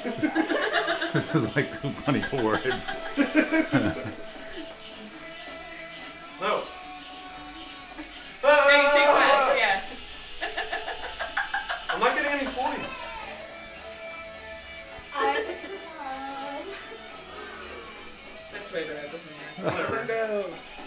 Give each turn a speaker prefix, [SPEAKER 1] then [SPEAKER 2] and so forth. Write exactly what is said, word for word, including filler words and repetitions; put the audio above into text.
[SPEAKER 1] This is like twenty-four. It's.
[SPEAKER 2] No.
[SPEAKER 3] No, you shake fast, yeah.
[SPEAKER 2] I'm not getting any points.
[SPEAKER 4] I picked a mom.
[SPEAKER 3] Sucks way better, doesn't it?
[SPEAKER 2] Whatever.
[SPEAKER 1] No.